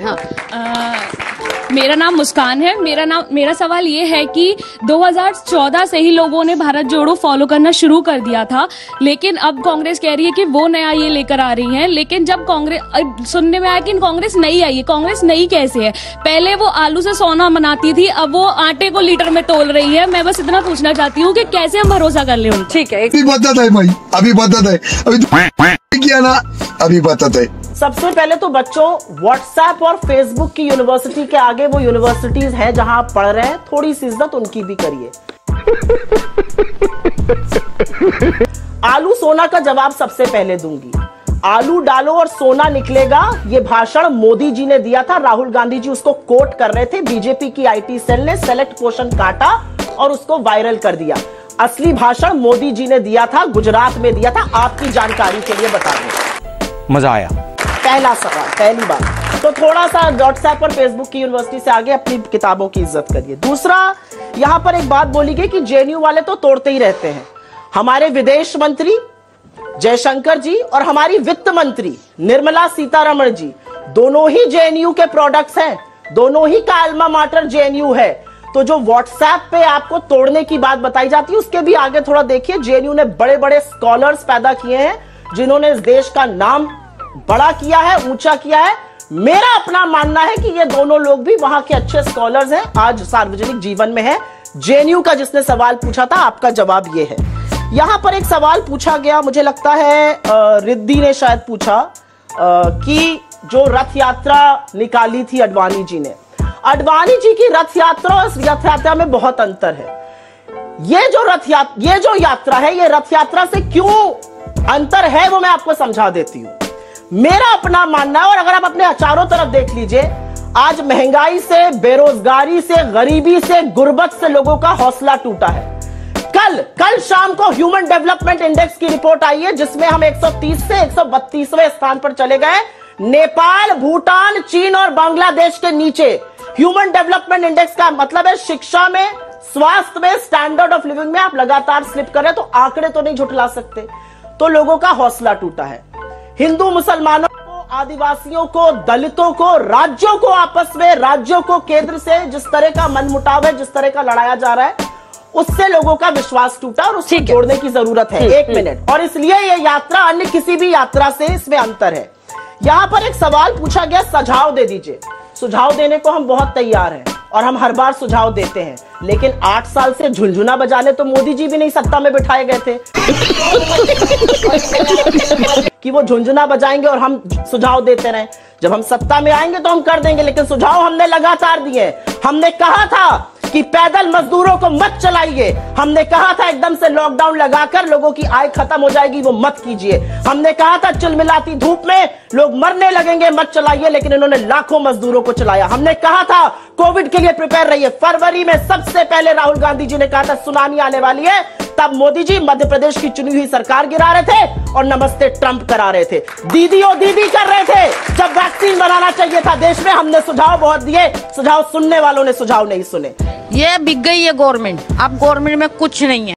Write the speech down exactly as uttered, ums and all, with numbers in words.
हाँ। आ, मेरा नाम मुस्कान है। मेरा नाम मेरा सवाल ये है कि दो हज़ार चौदह से ही लोगों ने भारत जोड़ो फॉलो करना शुरू कर दिया था, लेकिन अब कांग्रेस कह रही है कि वो नया ये लेकर आ रही है। लेकिन जब कांग्रेस, सुनने में आया कि कांग्रेस नई आई है। कांग्रेस नई कैसे है? पहले वो आलू से सोना बनाती थी, अब वो आटे को लीटर में तोल रही है। मैं बस इतना पूछना चाहती हूँ कि कैसे हम भरोसा कर ले उन। ठीक है, अभी बता है भाई, अभी बता है, अभी किया ना, अभी बता है। सबसे पहले तो बच्चों, व्हाट्सएप और फेसबुक की यूनिवर्सिटी के आगे वो यूनिवर्सिटीज हैं जहां आप पढ़ रहे हैं, थोड़ी सी इज्जत उनकी भी करिए। आलू सोना का जवाब सबसे पहले दूंगी। आलू डालो और सोना निकलेगा, ये भाषण मोदी जी ने दिया था। राहुल गांधी जी उसको कोट कर रहे थे। बीजेपी की आईटी सेल ने सेलेक्ट पोर्शन काटा और उसको वायरल कर दिया। असली भाषण मोदी जी ने दिया था, गुजरात में दिया था। आपकी जानकारी के लिए बता दूं, मजा आया। पहला सवाल, पहली बात तो थोड़ा सा व्हाट्सएप और फेसबुक की यूनिवर्सिटी से आगे अपनी किताबों की इज्जत करिए। दूसरा, यहां पर एक बात बोली गई कि जेएनयू वाले तो तोड़ते ही रहते हैं। हमारे विदेश मंत्री जयशंकर जी और हमारी वित्त मंत्री निर्मला सीतारमण जी दोनों ही जेएनयू के प्रोडक्ट्स हैं, दोनों ही का अल्मा माटर जेएनयू है। तो जो व्हाट्सएप पे आपको तोड़ने की बात बताई जाती है, उसके भी आगे थोड़ा देखिए। जेएनयू ने बड़े बड़े स्कॉलर्स पैदा किए हैं जिन्होंने इस देश का नाम बड़ा किया है, ऊंचा किया है। मेरा अपना मानना है कि ये दोनों लोग भी वहां के अच्छे स्कॉलर्स हैं, आज सार्वजनिक जीवन में है। जेएनयू का जिसने सवाल पूछा था, आपका जवाब ये है। यहां पर एक सवाल पूछा गया, मुझे लगता है रिद्धि ने शायद पूछा कि जो रथ यात्रा निकाली थी अडवाणी जी ने, अडवाणी जी की रथ यात्रा और रथ यात्रा में बहुत अंतर है। ये जो रथ यात्रा ये जो यात्रा है, ये रथ यात्रा से क्यों अंतर है वो मैं आपको समझा देती हूं। मेरा अपना मानना है, और अगर आप अपने चारों तरफ देख लीजिए, आज महंगाई से, बेरोजगारी से, गरीबी से, गुर्बत से लोगों का हौसला टूटा है। कल कल शाम को ह्यूमन डेवलपमेंट इंडेक्स की रिपोर्ट आई है जिसमें हम एक सौ तीस से एक सौ बत्तीसवें स्थान पर चले गए। नेपाल, भूटान, चीन और बांग्लादेश के नीचे। ह्यूमन डेवलपमेंट इंडेक्स का मतलब है शिक्षा में, स्वास्थ्य में, स्टैंडर्ड ऑफ लिविंग में आप लगातार स्लिप कर रहे हैं, तो आंकड़े तो नहीं झुठला सकते। तो लोगों का हौसला टूटा है। हिंदू मुसलमानों को, आदिवासियों को, दलितों को, राज्यों को आपस में, राज्यों को केंद्र से जिस तरह का मनमुटाव है, जिस तरह का लड़ाया जा रहा है, उससे लोगों का विश्वास टूटा और उसको जोड़ने की जरूरत है। एक मिनट, और इसलिए ये यात्रा अन्य किसी भी यात्रा से इसमें अंतर है। यहां पर एक सवाल पूछा गया, सुझाव दे दीजिए। सुझाव देने को हम बहुत तैयार हैं और हम हर बार सुझाव देते हैं, लेकिन आठ साल से झुनझुना बजाने तो मोदी जी भी नहीं सत्ता में बिठाए गए थे कि वो झुनझुना बजाएंगे और हम सुझाव देते रहे। जब हम सत्ता में आएंगे तो हम कर देंगे, लेकिन सुझाव हमने लगातार दिए। हमने कहा था कि पैदल मजदूरों को मत चलाइए। हमने कहा था एकदम से लॉकडाउन लगाकर लोगों की आय खत्म हो जाएगी, वो मत कीजिए। हमने कहा था चिलमिलाती धूप में लोग मरने लगेंगे, मत चलाइए, लेकिन इन्होंने लाखों मजदूरों को चलाया। हमने कहा था कोविड के लिए प्रिपेयर रहिए। फरवरी में सबसे पहले राहुल गांधी जी ने कहा था सुनामी आने वाली है, तब मोदी जी मध्य प्रदेश की चुनी हुई सरकार गिरा रहे थे और नमस्ते ट्रंप करा रहे थे। दीदी ओ दीदी कर रहे थे जब वैक्सीन बनाना चाहिए था देश में। हमने सुझाव बहुत दिए, सुझाव सुनने वालों ने सुझाव नहीं सुने। ये बिक गई है गवर्नमेंट, अब गवर्नमेंट में कुछ नहीं है।